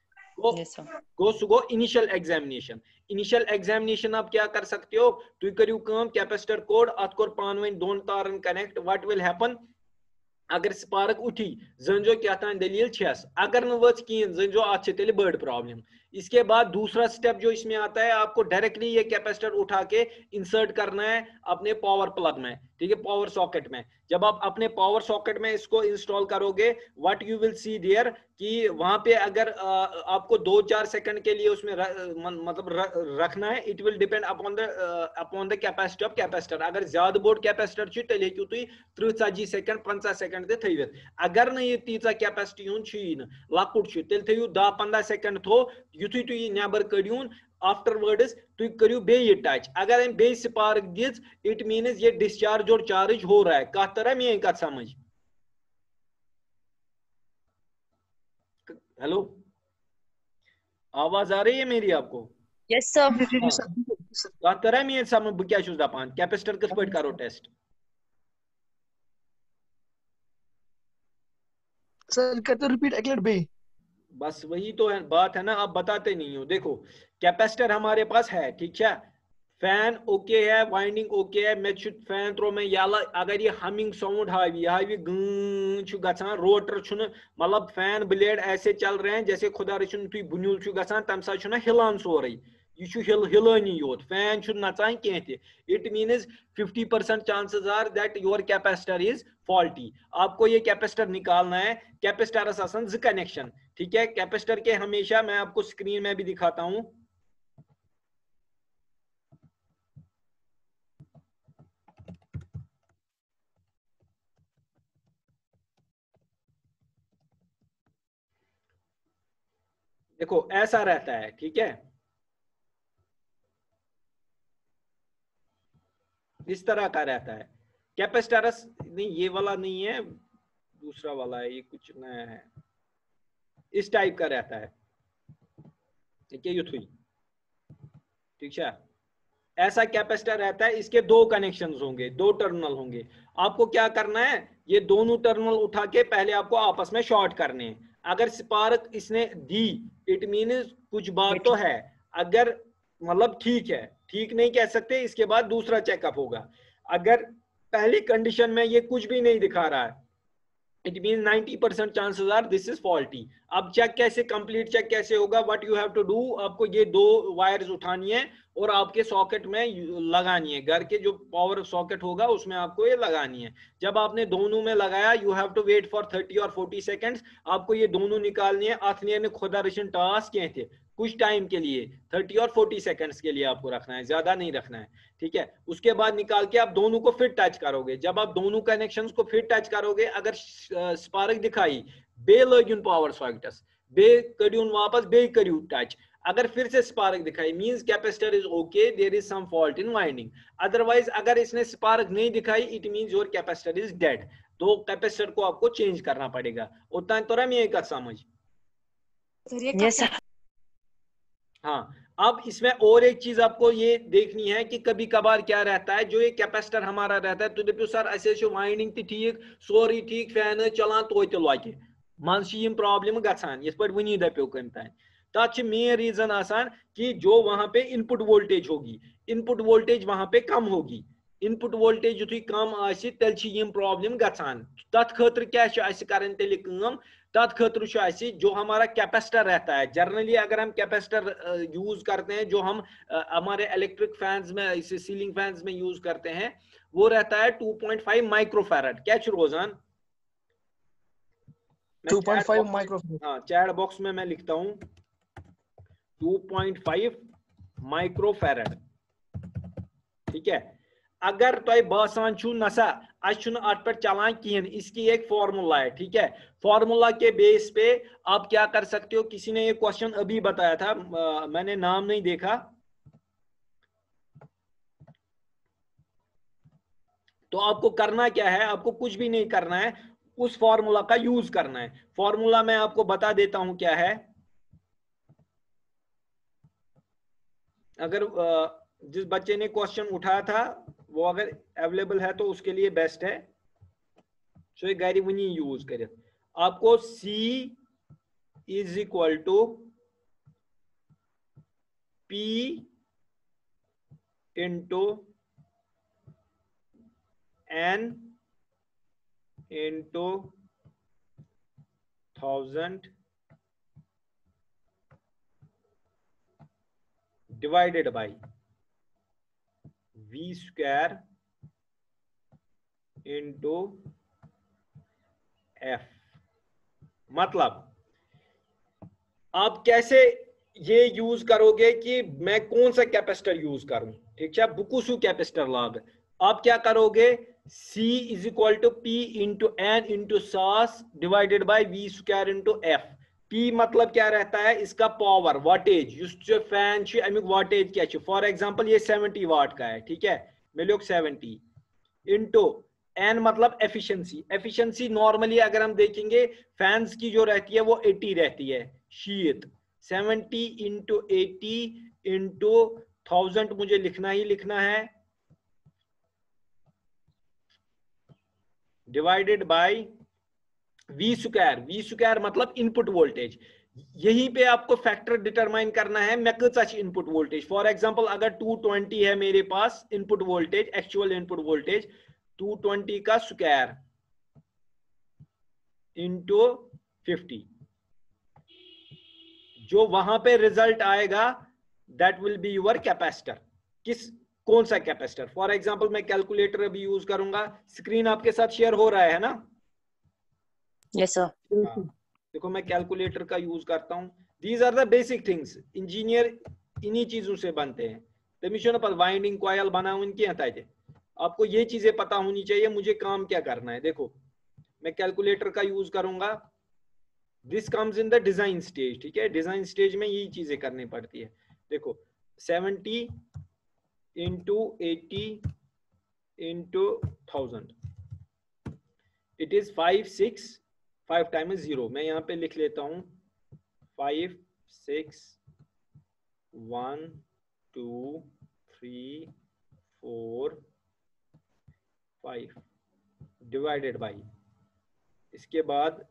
[SPEAKER 1] go so go initial examination. Initial examination आप क्या कर सकते हो, तुम करियो काम कैपेसिटर कोड अत कोर पानवन दोन तारन कनेक्ट, व्हाट विल हैपन, अगर स्पार्क उठी जन क्या दलील छस, अगर न वच कहें जन अत तेल बड़ प्रॉब्लम। इसके बाद दूसरा स्टेप जो इसमें आता है, आपको डायरेक्टली ये कैपेसिटर उठा के इंसर्ट करना है अपने पावर प्लग में, ठीक है, पावर सॉकेट में। जब आप अपने पावर सॉकेट में इसको इंस्टॉल करोगे, what you will see there कि वहां पे अगर आपको 2-4 सेकंड के लिए उसमें मतलब रखना है, it will depend upon the capacity of capacitor. अगर ज्यादा बोर्ड कैपेसिटर छ तेल हेकु तुई 30-40 सेकंड 50 सेकंड ते थवित। अगर न ये तीचा कैपेसिटी हुन छ लकुट छ तेल थयु 10-15 सेकंड थो, युथुई तुई ये नेबर कड़ियून आफ्टरवर्ड्स तुई करियो बे ये टच। अगर हम बे स्पार्क दिस, इट मीन्स ये डिस्चार्ज और चार्ज हो रहा है। कत तरह में कत समझ, हेलो आवाज आ रही है मेरी आपको?
[SPEAKER 2] Yes sir.
[SPEAKER 1] कत तरह में समझ बह क्या दपान कैपेसिटर किस पे करो टेस्ट।
[SPEAKER 3] सर करते रिपीट एक बे,
[SPEAKER 1] बस वही तो है बात है ना, आप बताते नहीं हो। देखो कैपेसिटर हमारे पास है, ठीक है, फैन ओके है, वाइंडिंग ओके है, मे फैन त्रो में याला, अगर ये हमिंग साउंड हावी गसान, रोटर छुन मतलब फैन ब्लेड ऐसे चल रहे हैं जैसे खुदा रचुन तुई बुनुल छु गसान, तम सा छुना हिलान सोरे, ये हिलानी योत, फैन छु नचान कह ते, it means 50% chances are that your capacitor is faulty. आपको ये कैपेसिटर निकालना है। कैपेसिटर आसान ज कनेक्शन, ठीक है, कैपेसिटर के हमेशा मैं आपको स्क्रीन में भी दिखाता हूं। देखो ऐसा रहता है, ठीक है, इस तरह का रहता है कैपेसिटर। नहीं ये वाला नहीं है, दूसरा वाला है, ये कुछ नया है, इस टाइप का रहता है, ठीक है, युथुई, ठीक है, ऐसा कैपेसिटर रहता है। इसके दो कनेक्शंस होंगे, दो टर्मिनल होंगे। आपको क्या करना है, ये दोनों टर्मिनल उठा के पहले आपको आपस में शॉर्ट करने हैं। अगर स्पार्क इसने दी, इट मीन्स कुछ बात तो है, अगर मतलब ठीक है, ठीक नहीं कह सकते, इसके बाद दूसरा चेकअप होगा। अगर पहली कंडीशन में ये कुछ भी नहीं दिखा रहा है, it mean 90% chances are this is faulty. अब चेक कैसे, कंप्लीट चेक कैसे होगा, what you have to do, आपको ये दो वायर्स उठानी है और आपके सॉकेट में लगानी है। घर के जो पावर सॉकेट होगा उसमें आपको ये लगानी है। जब आपने दोनों में लगाया, you have to wait for 30 और 40 सेकंड्स। आपको ये दोनों निकालनी है। अथने ने खुदा रशन टास्क किए थे कुछ टाइम के लिए, 30 और 40 सेकंड्स के लिए आपको रखना है, ज्यादा नहीं रखना है, ठीक है। उसके बाद निकाल के आप दोनों को फिर टच करोगे। जब आप दोनों कनेक्शंस को फिर टच करोगे, अगर स्पार्क दिखाई, बे लगिन पावर सॉकेट्स, बे करियून वापस, बे करियो टच। अगर फिर से स्पार्क दिखाई, means capacitor is okay, there is some fault in winding. Otherwise अगर इसने स्पार्क नहीं दिखाई, it means your capacitor is dead. तो कैपेसिटर को आपको चेंज करना पड़ेगा। उतना तो रहा मैं एक समझ।
[SPEAKER 2] Yes sir.
[SPEAKER 1] हाँ, अब इसमें और एक चीज आपको ये देखनी है कि कभी कभार क्या रहता है, जो ये कैपेसिटर हमारा रहता है, तो दपो सर अस वाइंडिंग ठीक सोरी ठीक फैन चलान तो लगे मन प्रॉब्लम गसान ये वनी दपो कम तान तथ मेन रीजन आसान कि जो वहां पे इनपुट वोल्टेज होगी, इनपुट वोल्टेज वहां पे कम होगी, इनपुट वोल्टेज युथु कम आसि तेल प्रॉब्लम गसान तथ खतर क्या करन तेल काम तथ खतर जो हमारा कैपेसिटर रहता है, जनरली अगर हम कैपेसिटर यूज करते हैं जो हम हमारे इलेक्ट्रिक फैंस में इसे सीलिंग फैंस में यूज करते हैं, वो रहता है 2.5 माइक्रोफैरड। क्या रोजान
[SPEAKER 3] 2.5 माइक्रोफैरड।
[SPEAKER 1] हाँ चैट बॉक्स में मैं लिखता हूं 2.5 माइक्रोफैरड। ठीक है, अगर तुम बासान नसा अत पे चलान कहें, इसकी एक फॉर्मूला है। ठीक है, फॉर्मूला के बेस पे आप क्या कर सकते हो, किसी ने ये क्वेश्चन अभी बताया था, मैंने नाम नहीं देखा, तो आपको करना क्या है, आपको कुछ भी नहीं करना है, उस फॉर्मूला का यूज करना है। फॉर्मूला मैं आपको बता देता हूं क्या है। अगर जिस बच्चे ने क्वेश्चन उठाया था वो अगर अवेलेबल है तो उसके लिए बेस्ट है, सो गाड़ी वनी यूज कर। आपको C is equal to P into N into 1000 divided by V square into F। मतलब आप कैसे ये यूज करोगे कि मैं कौन सा कैपेसिटर यूज करूं। ठीक है, बुकुसु कैपेसिटर लाग आप क्या करोगे, C is equal to P into N into 100 divided by V square into F। P मतलब क्या रहता है, इसका पावर वाटेज, जो फैन अमुक वाटेज क्या, फॉर एग्जांपल ये 70 वाट का है। ठीक है, मैं लोग 70 इंटू N मतलब एफिशिएंसी। एफिशिएंसी नॉर्मली अगर हम देखेंगे फैंस की जो रहती है वो 80 रहती है शीत। 70 इंटू 80 इंटू 1000 मुझे लिखना ही लिखना है, divided by V square. V square मतलब इनपुट वोल्टेज। यहीं पे आपको फैक्टर डिटरमाइन करना है मैं कचा इनपुट वोल्टेज। फॉर एग्जांपल अगर 220 है मेरे पास input voltage, actual input voltage 220 का स्क्वायर इंटू 50, जो वहां पे रिजल्ट आएगा that will be your capacitor. कौन सा कैपेसिटर, फॉर एग्जांपल मैं कैलकुलेटर अभी यूज करूंगा, स्क्रीन आपके साथ शेयर हो रहा है ना।
[SPEAKER 2] Yes sir.
[SPEAKER 1] देखो मैं कैलकुलेटर का यूज करता हूं। These are the basic things, engineer इन्हीं चीजों से बनते हैं। तमिस पर वाइंडिंग कॉयल बनावन क्या था, आपको ये चीजें पता होनी चाहिए मुझे काम क्या करना है। देखो मैं कैलकुलेटर का यूज करूंगा, this comes in the design stage. ठीक है, डिजाइन स्टेज में यही चीजें करनी पड़ती है। देखो 70 into 80 into 1000 it is 5 6 5 times 0। मैं यहाँ पे लिख लेता हूँ 5 6 1 2 3 4 5 डिवाइडेड बाई, इसके बाद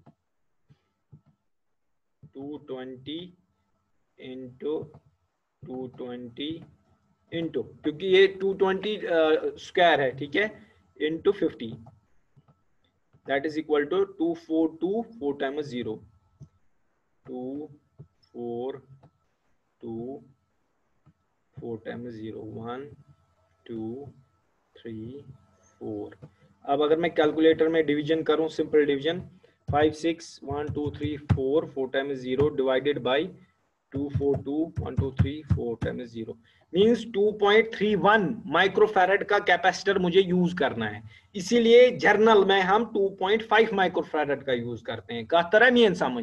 [SPEAKER 1] 220 इंटू 220 इंटू, क्योंकि ये 220 स्क्वायर है। ठीक है, into 50 that is equal to 242 4 times 0 2 4 2 4 times 0 1 2 3 4। अब अगर मैं कैलकुलेटर में डिवीजन करूं, simple division 5 6 1 2 3 4 4 times 0 divided by 2 4 2 1 2 3 4 times 0 means 2.31 microfarad का कैपेसिटर मुझे यूज करना है। इसीलिए जर्नल में हम 2.5 माइक्रोफैरड का यूज करते हैं। का तरह नहीं समझ।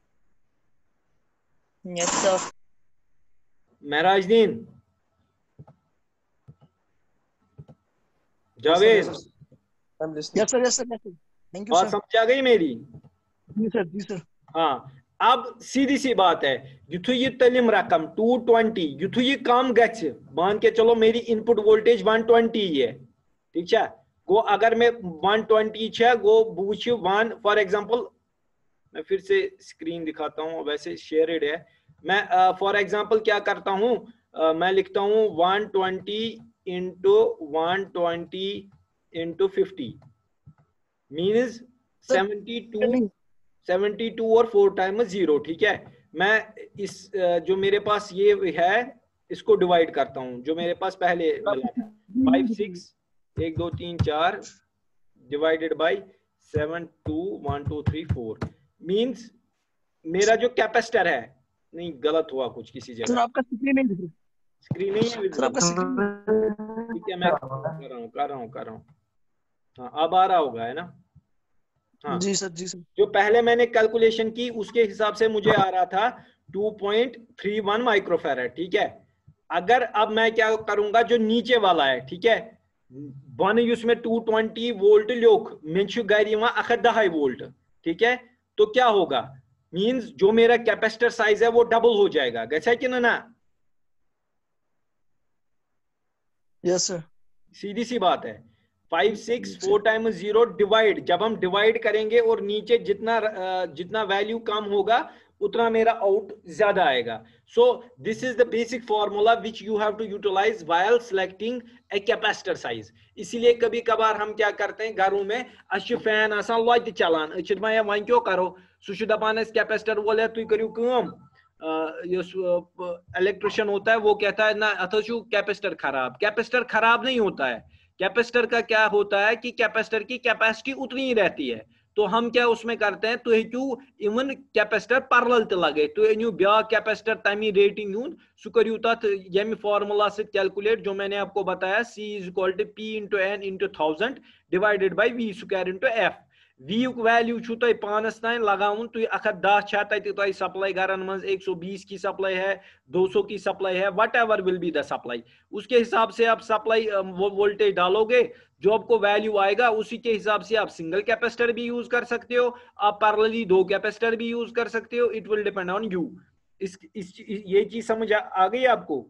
[SPEAKER 2] Yes sir.
[SPEAKER 1] Maharajdin, Javed,
[SPEAKER 3] yes sir thank you
[SPEAKER 1] बात
[SPEAKER 3] सर।
[SPEAKER 1] समझ आ गई मेरी।
[SPEAKER 3] जी सर जी सर।
[SPEAKER 1] हाँ, अब सीधी सी बात है, युथु ये तलिम रकम 220 युथु ये कम गछ, मान के चलो मेरी इनपुट वोल्टेज 120 है, ठीक है, गो अगर मैं 120 है गो बुछ 1 फॉर एग्जांपल, मैं फिर से स्क्रीन दिखाता हूं, वैसे शेयर्ड है, मैं फॉर एग्जांपल क्या करता हूं, मैं लिखता हूं 120 इंटू 120 इंटू 50 मीन्स 72 और 4 टाइम्स 0, ठीक है। मैं इस जो मेरे पास ये है इसको डिवाइड करता हूं, जो मेरे पास पहले मिला था 5 6 1 2 3 4 डिवाइडेड बाय 7 2 1 2 3 4 मीन्स मेरा जो कैपेसिटर है, नहीं गलत हुआ कुछ किसी
[SPEAKER 3] सर
[SPEAKER 1] जगह,
[SPEAKER 3] आपका स्क्रीन नहीं दिख रहा,
[SPEAKER 1] स्क्रीन नहीं है
[SPEAKER 3] सर आपका स्क्रीन,
[SPEAKER 1] ठीक है, मैं कर रहा हूँ, हाँ अब आ रहा होगा है ना, हाँ
[SPEAKER 3] जी सर जी सर,
[SPEAKER 1] जो पहले मैंने कैलकुलेशन की उसके हिसाब से मुझे आ रहा था 2.31 माइक्रोफैराड, ठीक है। अगर अब मैं क्या करूंगा, जो नीचे वाला है, ठीक है, वन उसमें 220 वोल्ट ल्योक मे गर 110 वोल्ट, ठीक है, तो क्या होगा, मींस जो मेरा कैपेसिटर साइज है वो डबल हो जाएगा, गैसा कि ना,
[SPEAKER 3] यस सर,
[SPEAKER 1] सीधी सी बात है। 5 6 4 टाइम्स 0 डिवाइड, जब हम डिवाइड करेंगे और नीचे जितना वैल्यू कम होगा उतना मेरा आउट ज्यादा आएगा। So this is the basic formula which you have to utilize while selecting a capacitor size. इसीलिए कभी कभार हम क्या करते हैं घरों में, अच्छे फैन आसान लॉइट चलान, वन क्यों करो, सह दपान कैपेसिटर वोल तुम करियो काम, इलेक्ट्रिशियन होता है वो कहता है ना अथ कैपेसिटर खराब, कैपेसिटर खराब नहीं होता है, कैपेसिटर का क्या होता है कि कैपेसिटर की कैपेसिटी उतनी ही रहती है। तो हम क्या उसमें करते हैं, तो हेकू इवन कैपेसिटर पैरेलल ते लगे, तो एनु ब्या कैपेसिटर तमी रेटिंग हुन सु करियो तथ यम फार्मूला से कैलकुलेट जो मैंने आपको बताया, C is equal to P into N into 1000 divided by V square into F। V युक वैल्यू छु तय पानस तान लगाउन, तुय 110 छा तय तय सप्लाई घरन मंज 120 की सप्लाई है, 200 की सप्लाई है, whatever will be the supply, उसके हिसाब से आप सप्लाई वोल्टेज डालोगे, जो आपको वैल्यू आएगा उसी के हिसाब से आप सिंगल कैपेसिटर भी यूज कर सकते हो, आप पैरेलली 2 कैपेसिटर भी यूज कर सकते हो, it will depend on you. ये चीज समझ आ गई आपको?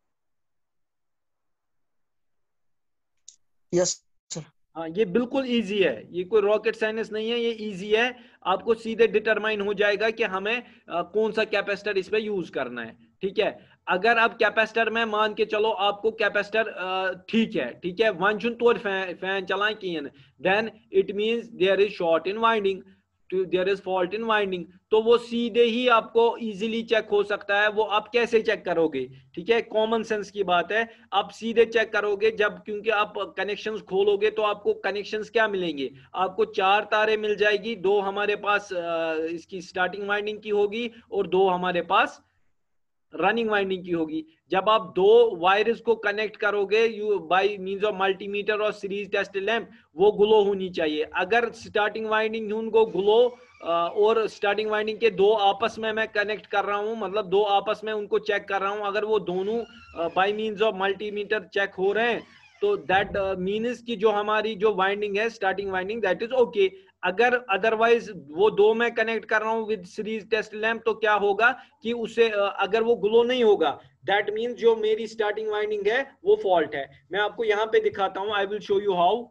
[SPEAKER 3] यस सर,
[SPEAKER 1] हाँ ये बिल्कुल इजी है, ये कोई रॉकेट साइंस नहीं है, ये इजी है, आपको सीधे डिटरमाइन हो जाएगा कि हमें कौन सा कैपेसिटर इस पे यूज करना है, ठीक है। अगर आप कैपेसिटर में मान के चलो आपको कैपेसिटर ठीक है वन चुन तोड़ फैन चलाएं किन, then it means there is short in winding, there is fault in winding, तो वो सीधे ही आपको इजीली चेक हो सकता है। वो आप कैसे चेक करोगे, ठीक है, कॉमन सेंस की बात है, आप सीधे चेक करोगे जब, क्योंकि आप कनेक्शंस खोलोगे तो आपको कनेक्शंस क्या मिलेंगे, आपको 4 तारे मिल जाएगी, 2 हमारे पास इसकी स्टार्टिंग वाइंडिंग की होगी और 2 हमारे पास रनिंग वाइंडिंग की होगी। जब आप 2 वायर्स को कनेक्ट करोगे you by means of multimeter और सीरीज टेस्ट लैंप, वो ग्लो होनी चाहिए। अगर स्टार्टिंग वाइंडिंग उनको ग्लो और स्टार्टिंग वाइंडिंग के 2 आपस में मैं कनेक्ट कर रहा हूं, मतलब 2 आपस में उनको चेक कर रहा हूं, अगर वो दोनों by means of multimeter check हो रहे हैं तो दैट मीन्स कि जो हमारी जो वाइंडिंग है starting winding that is okay. अगर अदरवाइज वो 2 में कनेक्ट कर रहा हूं विद सीरीज टेस्ट लैंप तो क्या होगा कि उसे अगर वो ग्लो नहीं होगा दैट मीन्स जो मेरी स्टार्टिंग वाइंडिंग है वो फॉल्ट है। मैं आपको यहां पे दिखाता हूं, I will show you how.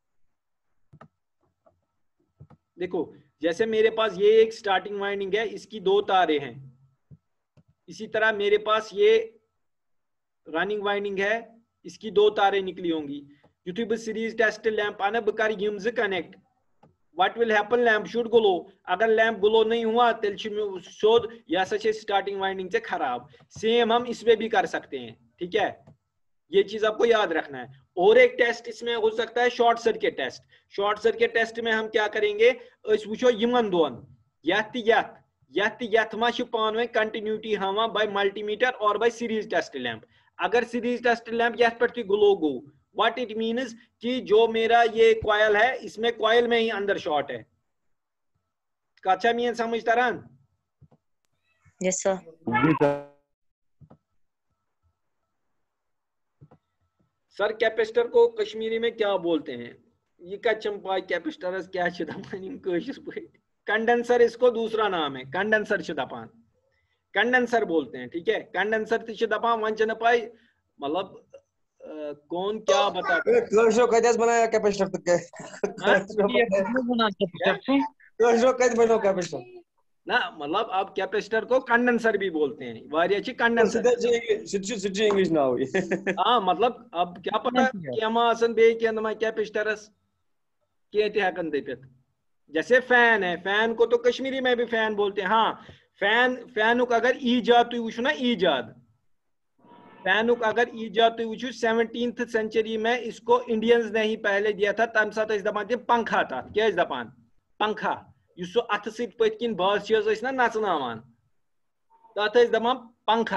[SPEAKER 1] देखो जैसे मेरे पास ये एक स्टार्टिंग वाइंडिंग है, इसकी 2 तारे हैं, इसी तरह मेरे पास ये रनिंग वाइंडिंग है, इसकी 2 तारे निकली होंगी। युथुय बह सीरीज टेस्ट लैंप आना बह कर यम ज connect, what will happen, lamp should glow, अगर लैंप ग्लो नहीं हुआ तेल सोद यह स्टार्टिंग वाइंडिंग से खराब। सेम हम इसमें भी कर सकते हैं, ठीक है, ये चीज आपको याद रखना है। और एक टेस्ट इसमें हो सकता है short circuit test. Short circuit test में हम क्या करेंगे, वो यमन दोन यथ मा पान वे कंटिन्यूटी हवा बाय मल्टीमीटर और बाय सीरीज टेस्ट लैंप। अगर सीरीज टेस्ट लैंप यथ पे glow go, what it means कि जो मेरा ये कॉइल है इसमें कॉइल में ही अंदर शॉर्ट है। अच्छा मीन समझ तरन?
[SPEAKER 2] Yes, sir.
[SPEAKER 4] जी सर।
[SPEAKER 1] सर कैपेसिटर को कश्मीरी में क्या बोलते हैं? ये का चंपा कैपेसिटर क्या कंडेंसर इसको दूसरा नाम है, कंडेंसर छ दपान, कंडेंसर बोलते हैं, ठीक है। कंडेंसर ती छ दपान, वन छ न पाई मतलब कौन क्या बताता है।
[SPEAKER 5] कर्शो कैसे बनाया कैपेसिटर तक के कर्शो कैसे बनाया कैपेसिटर
[SPEAKER 1] ना, मतलब आप कैपेसिटर को कंडेंसर भी बोलते हैं, वारिया छी कंडेंसर
[SPEAKER 5] सिटी इंग्लिश ना हुई।
[SPEAKER 1] हाँ मतलब अब क्या पता केमा आसन बे के नमा कैपेसिटरस के ते हकन देपित। जैसे फैन है, फैन को तो कश्मीरी में भी फैन बोलते हैं। हाँ, फैनुक अगर ईजाद तुम वुचो ना, ईजाद फैनुक अगर ईजाद तुम वुचो 17th सेंचुरी में इसको इंडियंस ने ही पहले दिया था। तम सात दपान तम पंखा, तथ क्या दपान पंखा, सो अथ सत पत्किन बास ना नचनावान, तथ दपान पंखा।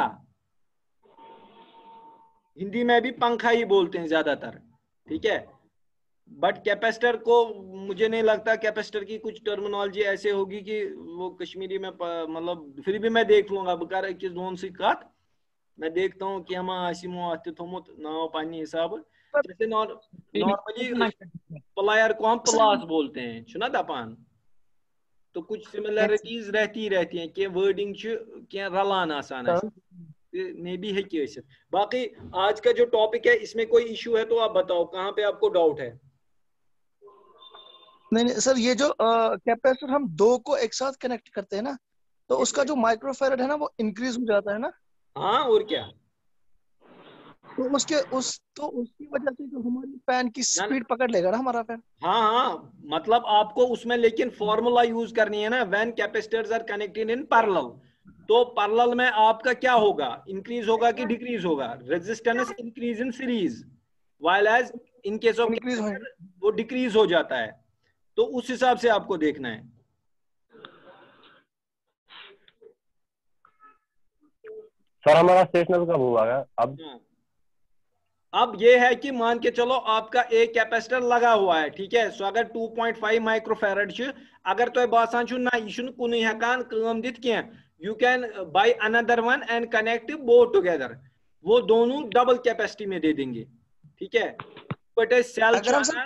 [SPEAKER 1] हिंदी में भी पंखा ही बोलते हैं ज्यादातर, ठीक है। बट कैपेसिटर को मुझे नहीं लगता कैपेसिटर की कुछ टर्मिनोलॉजी ऐसे होगी कि वो कश्मीरी में मतलब, फिर भी मैं देख लूंगा बकार किस दोन सी कत मैं देखता हूँ कि हम आसिमो थोमुत नाव पानी हिसाब। जैसे नॉर्मली प्लायर को हम प्लास बोलते हैं छुना दपान, तो कुछ सिमिलरिटीज रहती हैं कि वर्डिंग क्या रलान आसान मे भी है कि बाकी आज का जो टॉपिक है इसमें कोई इशू है तो आप बताओ, कहाँ पे आपको डाउट है।
[SPEAKER 3] नहीं सर, ये जो कैपेसिटर हम दो को एक साथ कनेक्ट करते हैं ना, तो उसका जो माइक्रोफैरड है ना वो इंक्रीज हो जाता है ना।
[SPEAKER 1] हाँ और क्या,
[SPEAKER 3] तो उसकी वजह से जो हमारी फैन की स्पीड पकड़ लेगा ना हमारा फैन।
[SPEAKER 1] हाँ मतलब आपको उसमें लेकिन फॉर्मूला यूज करनी है ना, when capacitors are connected in parallel. तो पैरेलल में आपका क्या होगा, इंक्रीज होगा कि डिक्रीज होगा। Resistance increase in series, while as in case of वो डिक्रीज हो जाता है। तो उस हिसाब से आपको देखना है।
[SPEAKER 4] सर हमारा स्टेशनर कब होगा
[SPEAKER 1] अब ये है कि मान के चलो आपका एक कैपेसिटर लगा हुआ है, ठीक है। सो अगर 2.5 माइक्रोफैरड अगर तो बासान ना यह कुन हेकान काम दित क्या, you can by another one and connect both together, वो दोनों डबल कैपेसिटी में दे देंगे, ठीक है। बट सेल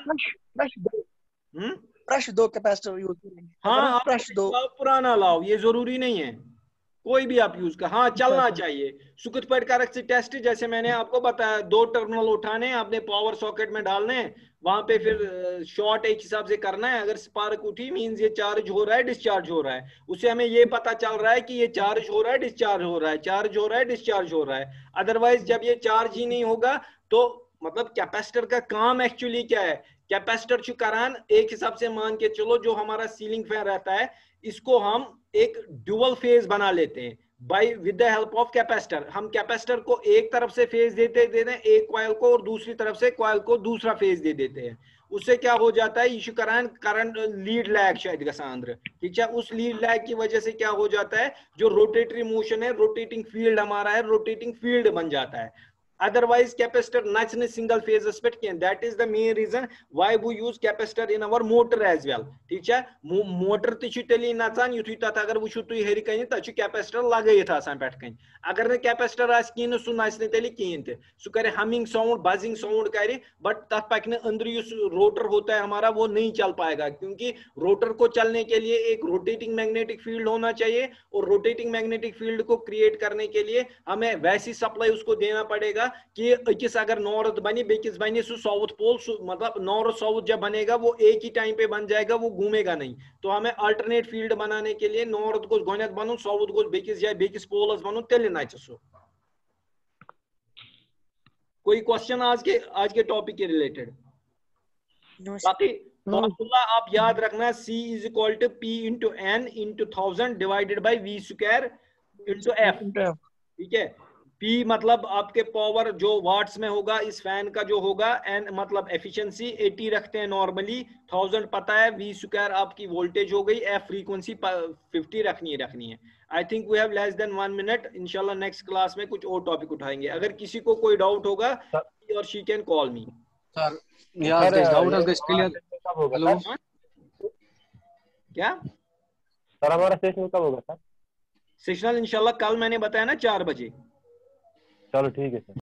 [SPEAKER 3] ब्रश दो कैपेसिटर यूज करेंगे।
[SPEAKER 1] हाँ,
[SPEAKER 3] ब्रश दो
[SPEAKER 1] पुराना लाओ, ये जरूरी नहीं है, कोई भी आप यूज कर, हाँ चलना चाहिए। सुकुत पट का रख टेस्ट, जैसे मैंने आपको बताया, दो टर्मिनल उठाने आपने पावर सॉकेट में डालने, वहां पे फिर शॉर्ट एक हिसाब से करना है। अगर स्पार्क उठी मींस ये चार्ज हो रहा है डिस्चार्ज हो रहा है, उससे हमें ये पता चल रहा है कि ये चार्ज हो रहा है डिस्चार्ज हो रहा है, चार्ज हो रहा है डिस्चार्ज हो रहा है। अदरवाइज जब ये चार्ज ही नहीं होगा तो मतलब कैपेसिटर का काम एक्चुअली क्या है, कैपेसिटर करान एक हिसाब से मान के चलो, जो हमारा सीलिंग फैन रहता है इसको हम एक ड्यूअल फेज बना लेते हैं by with the help of capacitor. हम कैपेसिटर को एक तरफ से फेज देते हैं एक कॉइल को, और दूसरी तरफ से कॉइल को दूसरा फेज दे देते हैं। उससे क्या हो जाता है, इशू करान करंट लीड लैग शायद गसांद्र, ठीक है। उस लीड लैग की वजह से क्या हो जाता है, जो रोटेटरी मोशन है, रोटेटिंग फील्ड हमारा है, रोटेटिंग फील्ड बन जाता है। Otherwise capacitor नचने सिंगल फेजेस पे क्या, that is the main reason why we use capacitor in our motor as well, ठीक है। मोटर ती तेली नचान युथुय तथ अगर वुचु तुय हेरि कनि तथ कैपेसिटर लगैत आसान पेठ कनि। अगर न कैपेसिटर आस किन सु नचने तेली किन ते, सु करे हमिंग साउंड बजिंग साउंड करे, बट तथ पकने अंदर युस रोटर होता है हमारा वो नहीं चल पाएगा, क्योंकि रोटर को चलने के लिए एक रोटेटिंग मैग्नेटिक फील्ड होना चाहिए, और रोटेटिंग मैग्नेटिक फील्ड को क्रिएट करने के लिए हमें वैसी सप्लाई उसको देना पड़ेगा कि अकिस अगर नॉर्थ बने बेकिस बने सु साउथ पोल, मतलब नॉर्थ साउथ जब बनेगा वो एक ही टाइम पे बन जाएगा, वो घूमेगा नहीं। तो हमें अल्टरनेट फील्ड बनाने के लिए नॉर्थ को गोनेत बनू, साउथ को बेकिस जाए बेकिस पोलस बनू, तेल नाच सो। कोई क्वेश्चन आज के टॉपिक के रिलेटेड? बाकी फॉर्मूला आप याद रखना, C is equal to P into N into 1000 divided by V square into F, ठीक है। P मतलब आपके पावर जो वाट्स में होगा इस फैन का जो होगा, N मतलब एफिशिएंसी 80 रखते हैं नॉर्मली, 1000 पता है, V स्क्वायर आपकी वोल्टेज हो गई, F फ्रीक्वेंसी 50 रखनी है। I think we have less than 1 minute. इंशाल्लाह नेक्स्ट क्लास में कुछ और टॉपिक उठाएंगे। अगर किसी को कोई डाउट होगा और she can call me.
[SPEAKER 5] Sir यार डाउट है क्लियर
[SPEAKER 4] कब होगा सर?
[SPEAKER 1] क्या
[SPEAKER 4] सर हमारा सेशन कब होगा सर?
[SPEAKER 1] सेशनल इंशाल्लाह कल मैंने बताया ना 4 बजे।
[SPEAKER 4] चलो ठीक है सर।